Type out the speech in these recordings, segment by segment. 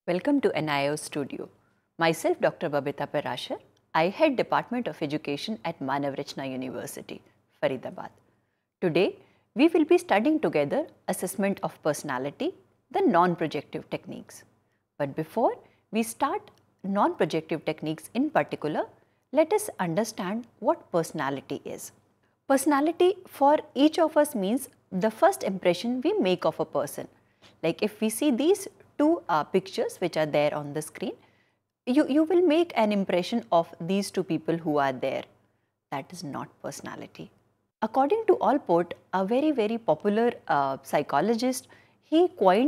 Welcome to NIO Studio. Myself Dr. Babita Parashar. I head Department of Education at Manav Rachna University, Faridabad. Today, we will be studying together assessment of personality, the non-projective techniques. But before we start non-projective techniques in particular, let us understand what personality is. Personality for each of us means the first impression we make of a person. Like if we see these two pictures which are there on the screen, you will make an impression of these two people who are there. That is not personality. According to Allport, a very popular psychologist, he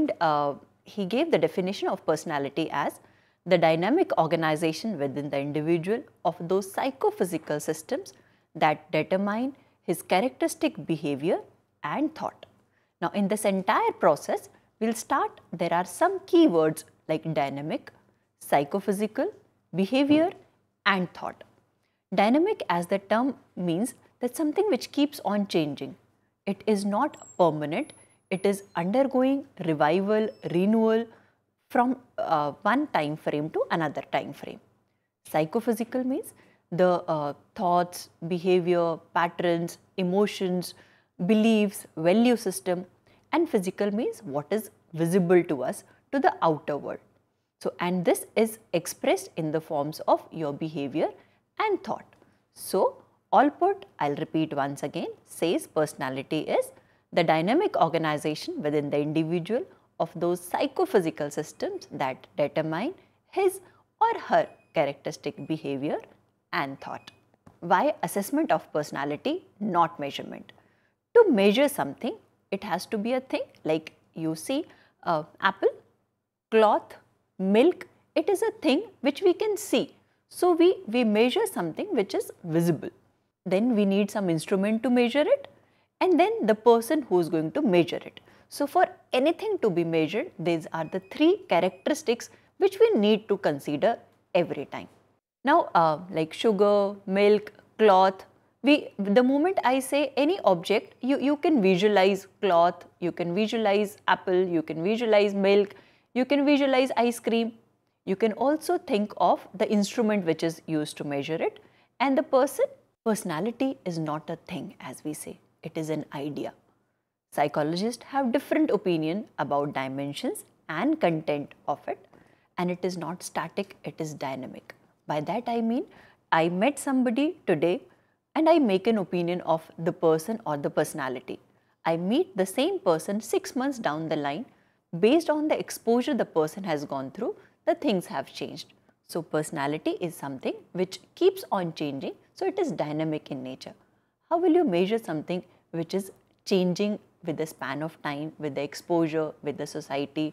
gave the definition of personality as the dynamic organization within the individual of those psychophysical systems that determine his characteristic behavior and thought. Now, in this entire process, we'll start, there are some keywords like dynamic, psychophysical, behavior and thought. Dynamic as the term means that something which keeps on changing. It is not permanent, it is undergoing revival, renewal from one time frame to another time frame. Psychophysical means the thoughts, behavior, patterns, emotions, beliefs, value system, and physical means what is visible to us to the outer world. So, and this is expressed in the forms of your behavior and thought. So, Allport, I'll repeat once again, says personality is the dynamic organization within the individual of those psychophysical systems that determine his or her characteristic behavior and thought. Why assessment of personality, not measurement? To measure something, it has to be a thing like you see apple, cloth, milk, it is a thing which we can see. So, we measure something which is visible. Then we need some instrument to measure it and then the person who is going to measure it. So, for anything to be measured, these are the three characteristics which we need to consider every time. Now, like sugar, milk, cloth, the moment I say any object, you can visualize cloth, you can visualize apple, you can visualize milk, you can visualize ice cream. You can also think of the instrument which is used to measure it, and the personality is not a thing as we say, it is an idea. Psychologists have different opinion about dimensions and content of it, and it is not static, it is dynamic. By that I mean, I met somebody today and I make an opinion of the person or the personality. I meet the same person 6 months down the line. Based on the exposure the person has gone through, the things have changed. So, personality is something which keeps on changing, so it is dynamic in nature. How will you measure something which is changing with the span of time, with the exposure, with the society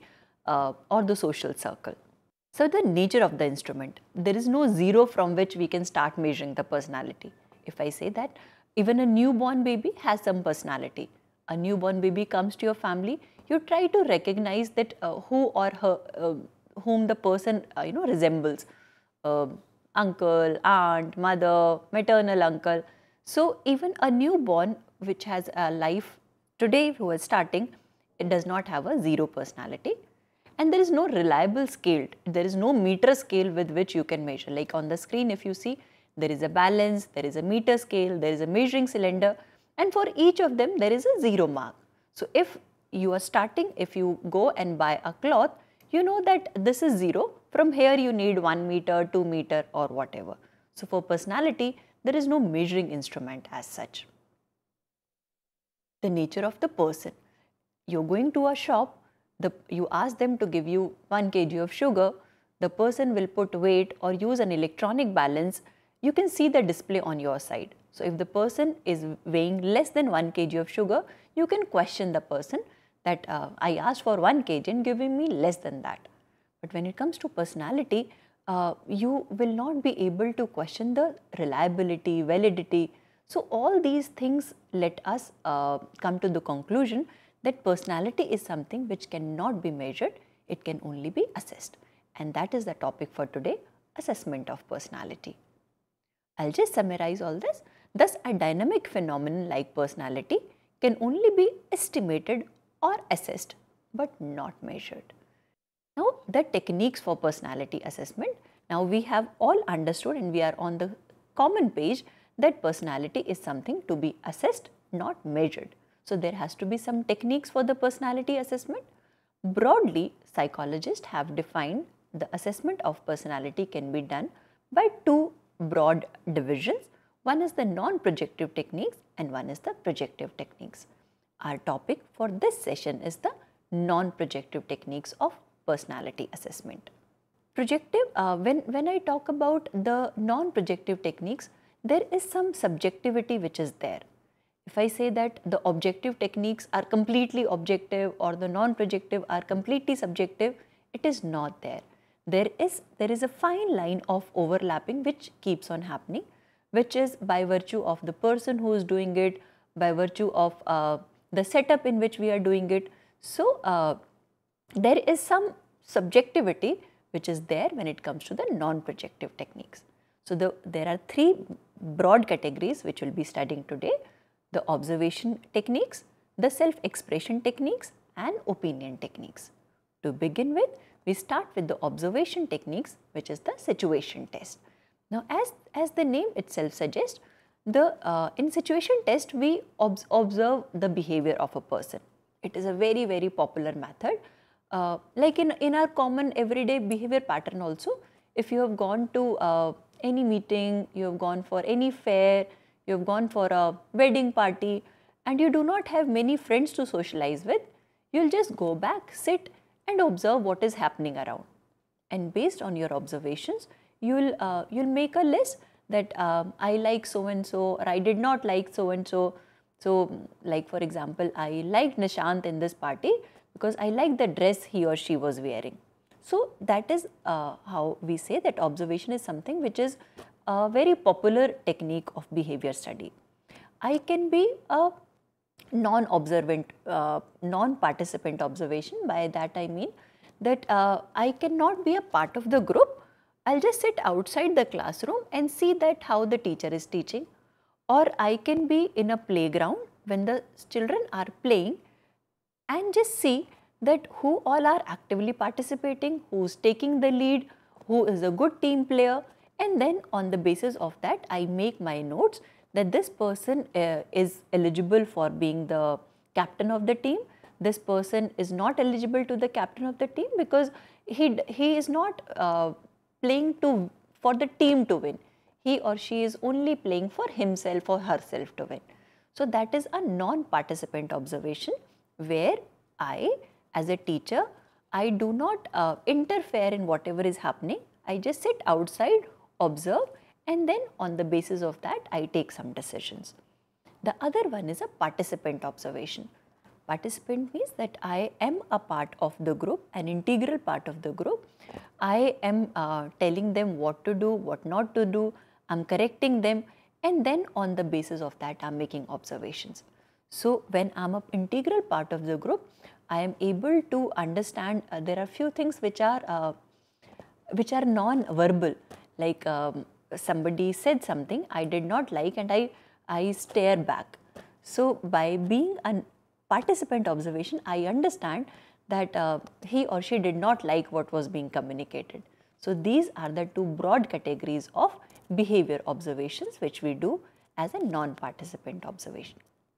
or the social circle? So, the nature of the instrument, there is no zero from which we can start measuring the personality. If I say that even a newborn baby has some personality, a newborn baby comes to your family, you try to recognize that who or her, whom the person resembles, uncle, aunt, mother, maternal uncle. So, even a newborn which has a life today who is starting, it does not have a zero personality. And there is no reliable scale, there is no meter scale with which you can measure. Like on the screen if you see, there is a balance, there is a meter scale, there is a measuring cylinder, and for each of them there is a zero mark. So, if you are starting, if you go and buy a cloth, you know that this is zero, from here you need 1 meter, 2 meter or whatever. So, for personality, there is no measuring instrument as such. The nature of the person, you are going to a shop, you ask them to give you 1 kg of sugar, the person will put weight or use an electronic balance, you can see the display on your side. So, if the person is weighing less than 1 kg of sugar, you can question the person that I asked for 1 kg and giving me less than that. But when it comes to personality, you will not be able to question the reliability, validity. So, all these things let us come to the conclusion that personality is something which cannot be measured, it can only be assessed. And that is the topic for today, assessment of personality. I'll just summarize all this. Thus, a dynamic phenomenon like personality can only be estimated or assessed, but not measured. Now, the techniques for personality assessment. Now, we have all understood and we are on the common page that personality is something to be assessed, not measured. So, there has to be some techniques for the personality assessment. Broadly, psychologists have defined the assessment of personality can be done by two broad divisions. One is the non-projective techniques and one is the projective techniques. Our topic for this session is the non-projective techniques of personality assessment. Projective, when I talk about the non-projective techniques, there is some subjectivity which is there. If I say that the objective techniques are completely objective or the non-projective are completely subjective, it is not there. There is a fine line of overlapping which keeps on happening, which is by virtue of the person who is doing it, by virtue of the setup in which we are doing it. So, there is some subjectivity which is there when it comes to the non-projective techniques. So, there are three broad categories which we will be studying today: the observation techniques, the self-expression techniques and opinion techniques. To begin with, we start with the observation techniques, which is the situation test. Now, as the name itself suggests, in situation test we observe the behavior of a person. It is a very popular method. Like in our common everyday behavior pattern also, if you have gone to any meeting, you have gone for any fair, you have gone for a wedding party and you do not have many friends to socialize with, you will just go back, sit and observe what is happening around. And based on your observations, you'll make a list that I like so and so or I did not like so and so. So, like for example, I liked Nishant in this party because I like the dress he or she was wearing. So, that is how we say that observation is something which is a very popular technique of behavior study. I can be a non-observant, non-participant observation. By that I mean that I cannot be a part of the group. I'll just sit outside the classroom and see that how the teacher is teaching. Or I can be in a playground when the children are playing and just see that who all are actively participating, who's taking the lead, who is a good team player, and then on the basis of that I make my notes that this person is eligible for being the captain of the team, this person is not eligible to the captain of the team because he is not playing for the team to win. He or she is only playing for himself or herself to win. So, that is a non-participant observation where I, as a teacher, I do not interfere in whatever is happening. I just sit outside, observe, and then on the basis of that I take some decisions. The other one is a participant observation. Participant means that I am a part of the group, an integral part of the group. I am telling them what to do, what not to do, I am correcting them, and then on the basis of that I am making observations. So, when I am an integral part of the group, I am able to understand there are few things which are non-verbal, like somebody said something I did not like and I stare back. So, by being a participant observation, I understand that he or she did not like what was being communicated. So, these are the two broad categories of behavior observations which we do as a non-participant observation.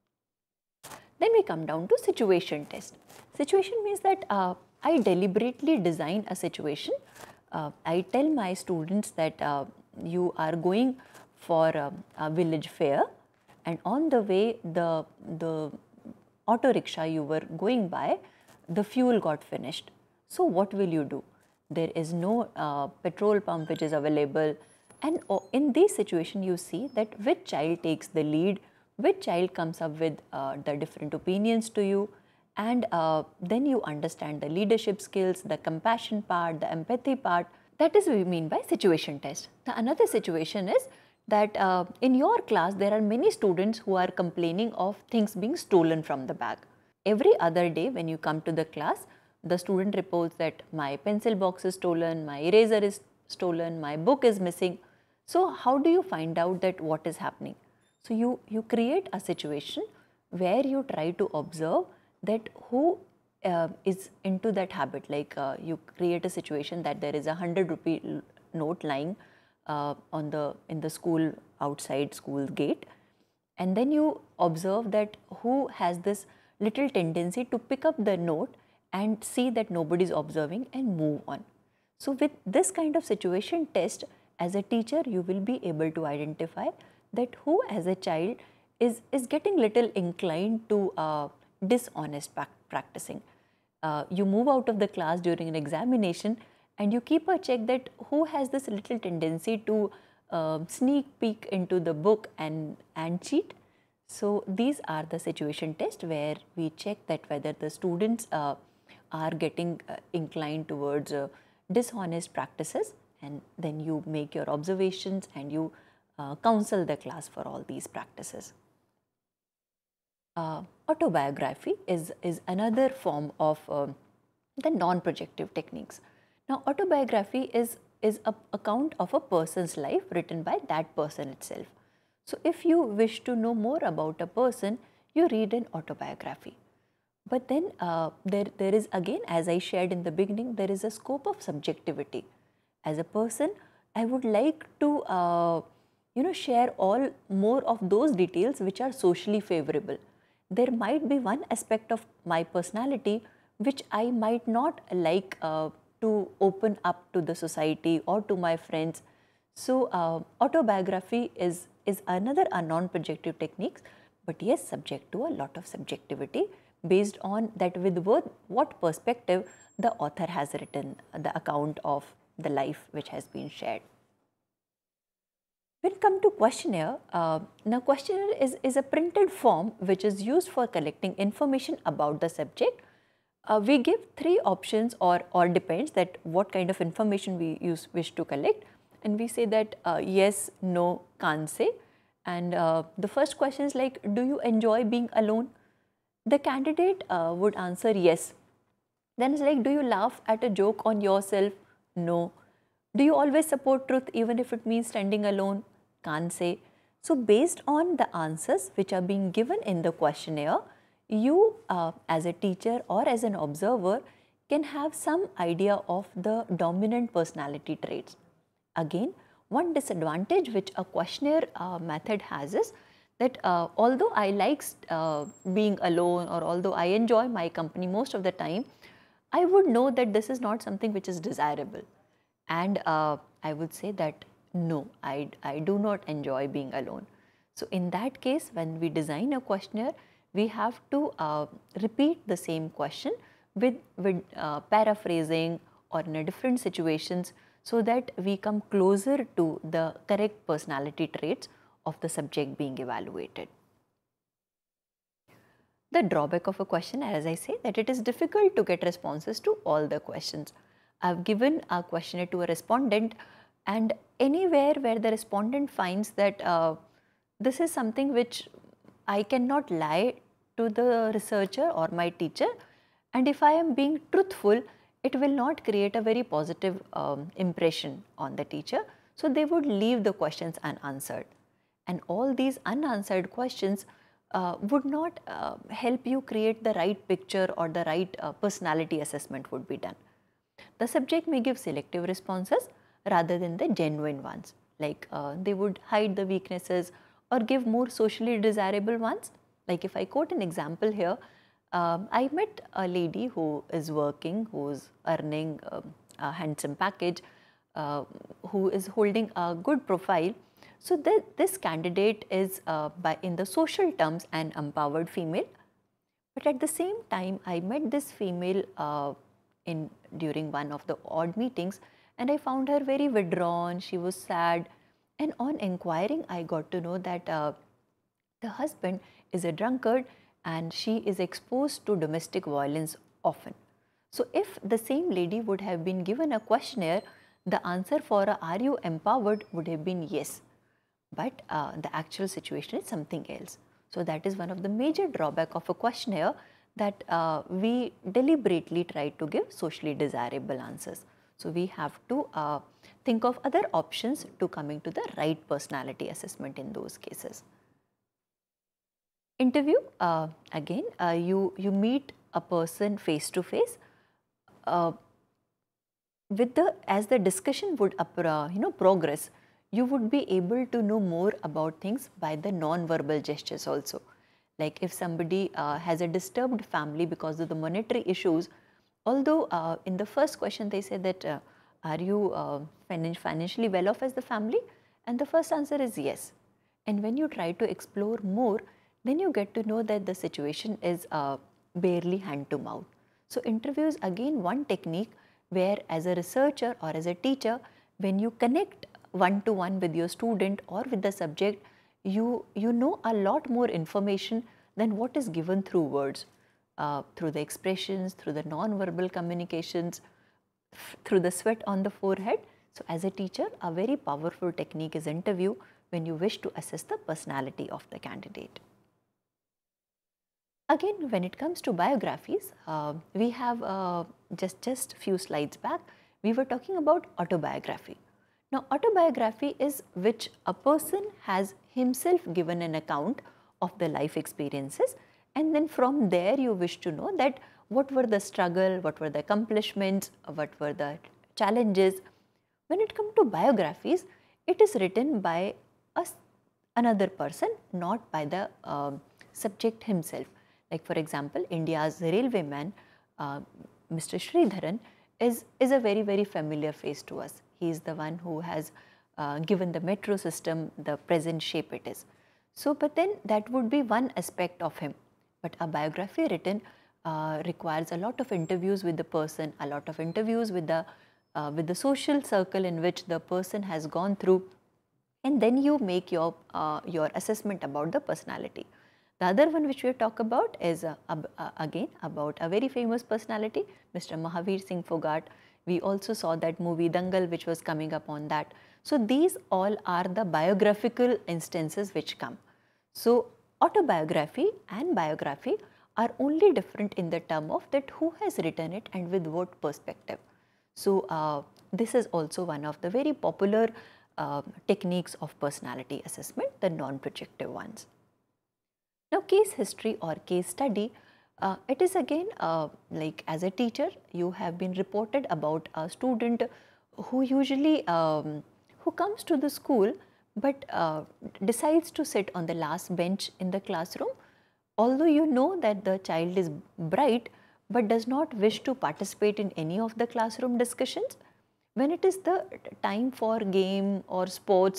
Then we come down to situation test. Situation means that I deliberately design a situation. I tell my students that you are going for a village fair and on the way the auto rickshaw you were going by, the fuel got finished. So, what will you do? There is no petrol pump which is available, and in this situation you see that which child takes the lead, which child comes up with the different opinions to you, and then you understand the leadership skills, the compassion part, the empathy part. That is what we mean by situation test. The another situation is that in your class there are many students who are complaining of things being stolen from the bag. Every other day when you come to the class, the student reports that my pencil box is stolen, my eraser is stolen, my book is missing. So, how do you find out that what is happening? So, you create a situation where you try to observe that who is into that habit, like you create a situation that there is a 100 rupee note lying in the school, outside school gate, and then you observe that who has this little tendency to pick up the note and see that nobody is observing and move on. So with this kind of situation test, as a teacher you will be able to identify that who as a child is getting little inclined to dishonest practicing. You move out of the class during an examination and you keep a check that who has this little tendency to sneak peek into the book and cheat. So these are the situation tests where we check that whether the students are getting inclined towards dishonest practices, and then you make your observations and you counsel the class for all these practices. Autobiography is another form of the non-projective techniques. Now, autobiography is an account of a person's life written by that person itself. So, if you wish to know more about a person, you read an autobiography. But then there is again, as I shared in the beginning, there is a scope of subjectivity. As a person, I would like to share all more of those details which are socially favorable. There might be one aspect of my personality which I might not like to open up to the society or to my friends. So autobiography is another non-projective techniques, but yes, subject to a lot of subjectivity based on that with what perspective the author has written the account of the life which has been shared. When come to questionnaire, now questionnaire is a printed form which is used for collecting information about the subject. We give 3 options or depends that what kind of information we wish to collect, and we say that yes, no, can't say. And the first question is like, do you enjoy being alone? The candidate would answer yes. Then it's like, do you laugh at a joke on yourself? No. Do you always support truth even if it means standing alone? Can't say. So based on the answers which are being given in the questionnaire, you as a teacher or as an observer can have some idea of the dominant personality traits. Again, one disadvantage which a questionnaire method has is that although I like being alone, or although I enjoy my company most of the time, I would know that this is not something which is desirable. And I would say that no, I do not enjoy being alone. So in that case, when we design a questionnaire, we have to repeat the same question with paraphrasing or in a different situations, so that we come closer to the correct personality traits of the subject being evaluated. The drawback of a question, as I say, that it is difficult to get responses to all the questions. I have given a questionnaire to a respondent, and anywhere where the respondent finds that this is something which I cannot lie to the researcher or my teacher, and if I am being truthful, it will not create a very positive impression on the teacher. So they would leave the questions unanswered. And all these unanswered questions would not help you create the right picture, or the right personality assessment would be done. The subject may give selective responses rather than the genuine ones, like they would hide the weaknesses or give more socially desirable ones. Like if I quote an example here, I met a lady who is working, who is earning a handsome package, who is holding a good profile. So this candidate is in the social terms an empowered female, but at the same time I met this female during one of the odd meetings, and I found her very withdrawn. She was sad, and on inquiring I got to know that the husband is a drunkard and she is exposed to domestic violence often. So if the same lady would have been given a questionnaire, the answer for are you empowered would have been yes, but the actual situation is something else. So that is one of the major drawback of a questionnaire, that we deliberately try to give socially desirable answers. So we have to think of other options to coming to the right personality assessment in those cases. Interview, again, you meet a person face to face. With the as the discussion would progress, you would be able to know more about things by the non-verbal gestures also. Like if somebody has a disturbed family because of the monetary issues, although in the first question they say that are you financially well off as the family, and the first answer is yes. And when you try to explore more, then you get to know that the situation is barely hand to mouth. So interview is again one technique where, as a researcher or as a teacher, when you connect one to one with your student or with the subject, you know a lot more information than what is given through words, through the expressions, through the non-verbal communications, through the sweat on the forehead. So as a teacher, a very powerful technique is interview when you wish to assess the personality of the candidate. Again, when it comes to biographies, we have just few slides back, we were talking about autobiography. Now, autobiography is which a person has himself given an account of the life experiences, and then from there you wish to know that what were the struggle, what were the accomplishments, what were the challenges. When it comes to biographies, it is written by another person, not by the subject himself. Like for example, India's railwayman, Mr. Sridharan, is a very familiar face to us. He is the one who has given the metro system the present shape it is. So, but then that would be one aspect of him. But a biography written requires a lot of interviews with the person, a lot of interviews with the social circle in which the person has gone through, and then you make your assessment about the personality. The other one which we talk about is again about a very famous personality, Mr. Mahavir Singh Phogat. We also saw that movie Dangal, which was coming up on that. So these all are the biographical instances which come. So autobiography and biography are only different in the term of that who has written it and with what perspective. So this is also one of the very popular techniques of personality assessment, the non-projective ones. Now, case history or case study, it is again like as a teacher, you have been reported about a student who usually who comes to the school but decides to sit on the last bench in the classroom, although you know that the child is bright but does not wish to participate in any of the classroom discussions. When it is the time for game or sports,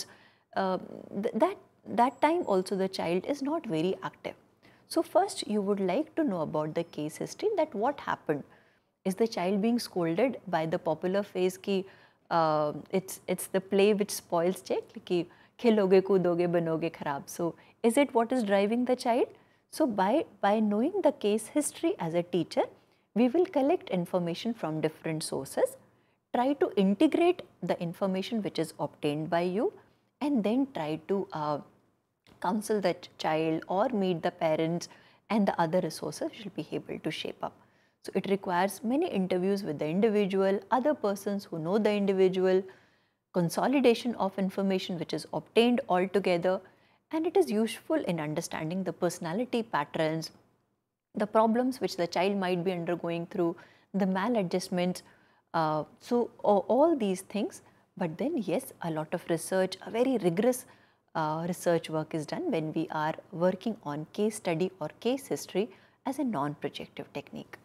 that time also the child is not very active. So first you would like to know about the case history, that what happened. Is the child being scolded by the popular phrase ki it's the play which spoils check, ki khiloge kudoge banoge kharab. So is it what is driving the child? So by knowing the case history as a teacher, we will collect information from different sources, try to integrate the information which is obtained by you, and then try to counsel the child or meet the parents and the other resources should be able to shape up. So it requires many interviews with the individual, other persons who know the individual, consolidation of information which is obtained all together, and it is useful in understanding the personality patterns, the problems which the child might be undergoing through, the maladjustments. So all these things, but then yes, a lot of research, a very rigorous research work is done when we are working on case study or case history as a non-projective technique.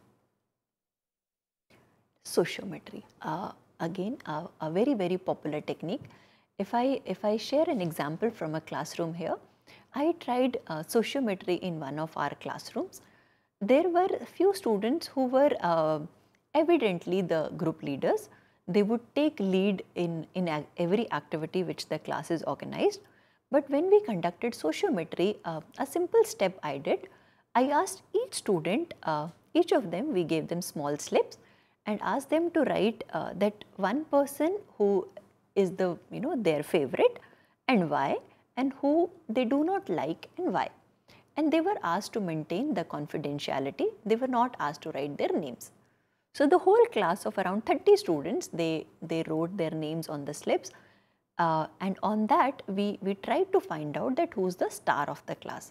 Sociometry, again a very popular technique. If I share an example from a classroom here, I tried sociometry in one of our classrooms. There were a few students who were evidently the group leaders. They would take lead in every activity which the class is organized. But when we conducted sociometry, a simple step I did, I asked each student, each of them, we gave them small slips and asked them to write that one person who is the their favorite and why, and who they do not like and why. And they were asked to maintain the confidentiality. They were not asked to write their names. So the whole class of around 30 students, they wrote their names on the slips. And on that, we tried to find out that who's the star of the class.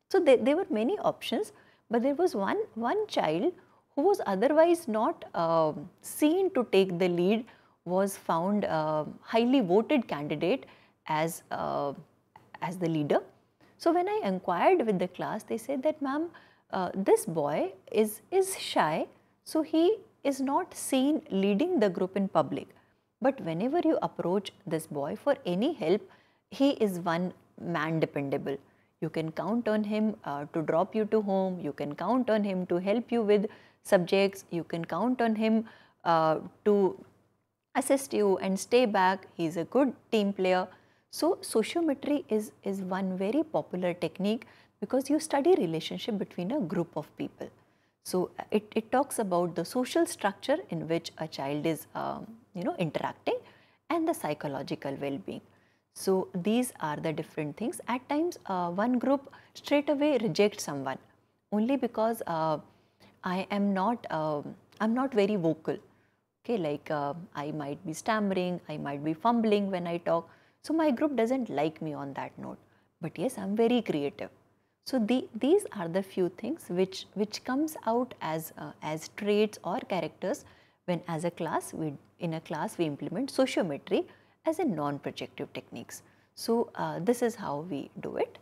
So there were many options, but there was one child who was otherwise not seen to take the lead, was found highly voted candidate as the leader. So when I inquired with the class, they said that, ma'am, this boy is shy, so he is not seen leading the group in public. But whenever you approach this boy for any help, he is one man dependable. You can count on him to drop you to home. You can count on him to help you with subjects. You can count on him to assist you and stay back. He is a good team player. So sociometry is one very popular technique because you study relationship between a group of people. So it talks about the social structure in which a child is interacting and the psychological well-being. So these are the different things. At times one group straight away rejects someone only because I am not I'm not very vocal. Okay, like I might be stammering, I might be fumbling when I talk. So my group doesn't like me on that note. But yes, I'm very creative. So these are the few things which comes out as traits or characters when as a class in a class we implement sociometry as a non-projective techniques. So this is how we do it.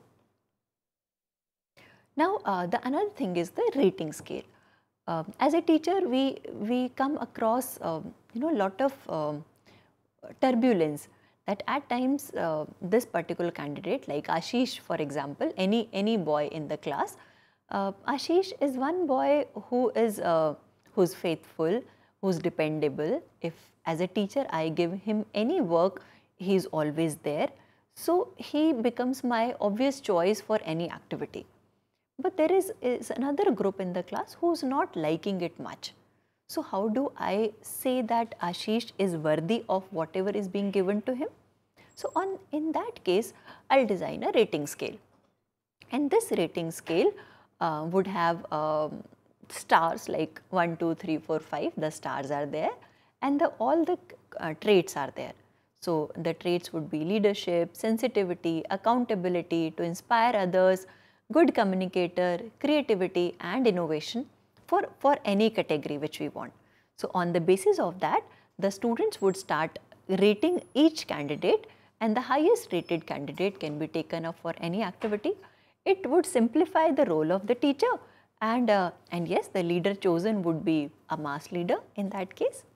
Now the another thing is the rating scale. As a teacher, we come across lot of turbulence, that at times this particular candidate, like Ashish for example, any boy in the class, Ashish is one boy who is who's faithful, who's dependable. If as a teacher I give him any work, he is always there. So he becomes my obvious choice for any activity. But there is another group in the class who's not liking it much. So how do I say that Ashish is worthy of whatever is being given to him? So in that case, I'll design a rating scale. And this rating scale would have stars like 1, 2, 3, 4, 5, the stars are there, and all the traits are there. So the traits would be leadership, sensitivity, accountability, to inspire others, good communicator, creativity and innovation for any category which we want. So on the basis of that, the students would start rating each candidate, and the highest rated candidate can be taken up for any activity. It would simplify the role of the teacher, and yes, the leader chosen would be a mass leader in that case.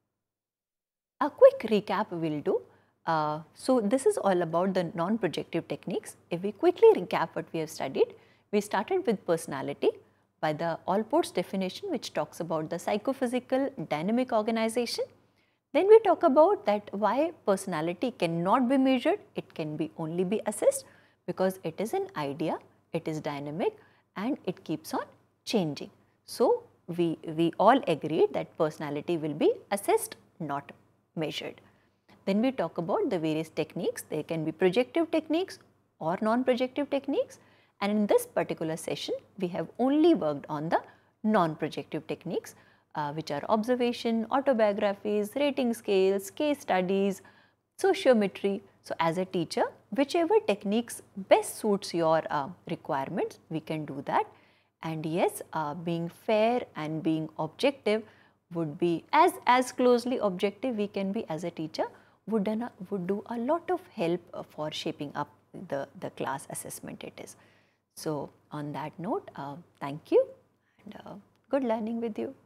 A quick recap we'll do. So this is all about the non-projective techniques. If we quickly recap what we have studied, we started with personality by the Allport's definition, which talks about the psychophysical dynamic organization. Then we talk about that why personality cannot be measured, it can be only be assessed because it is an idea, it is dynamic and it keeps on changing. So we all agreed that personality will be assessed, not measured. Then we talk about the various techniques. There can be projective techniques or non-projective techniques, and in this particular session we have only worked on the non-projective techniques, which are observation, autobiographies, rating scales, case studies, sociometry. So as a teacher, whichever techniques best suits your requirements, we can do that. And yes, being fair and being objective would be as closely objective we can be as a teacher would do a lot of help for shaping up the class assessment it is. So on that note, thank you and good learning with you.